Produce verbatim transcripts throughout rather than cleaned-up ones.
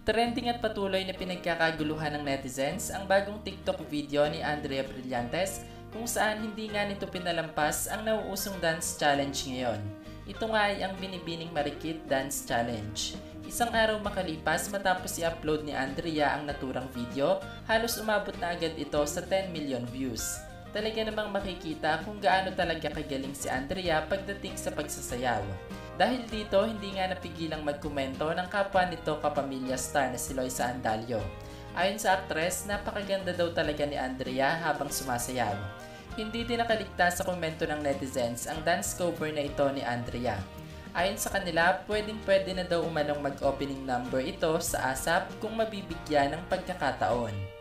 Trending at patuloy na pinagkakaguluhan ng netizens ang bagong TikTok video ni Andrea Brillantes kung saan hindi nga nito pinalampas ang nauusong dance challenge ngayon. Ito nga ay ang Binibining Marikit Dance Challenge. Isang araw makalipas matapos i-upload ni Andrea ang naturang video, halos umabot na agad ito sa ten million views. Talaga namang makikita kung gaano talaga kagaling si Andrea pagdating sa pagsasayaw. Dahil dito, hindi nga napigilang magkomento ng kapwa nito kapamilya star na si Loisa Andalio. Ayon sa aktres, napakaganda daw talaga ni Andrea habang sumasayaw. Hindi din nakaligtas sa komento ng netizens ang dance cover na ito ni Andrea. Ayon sa kanila, pwedeng pwede na daw umanong mag-opening number ito sa ASAP kung mabibigyan ng pagkakataon.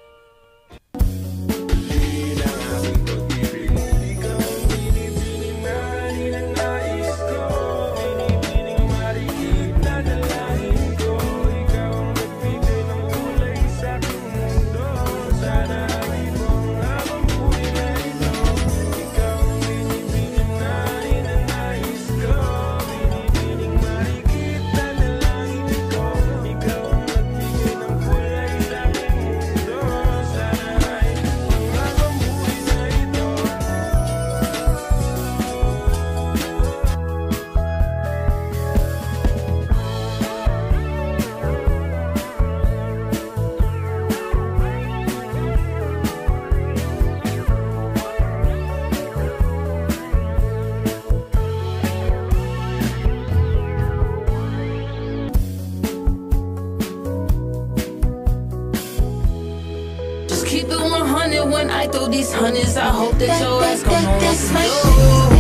Keep it one hundred when I throw these hundreds. I hope that your ass come home.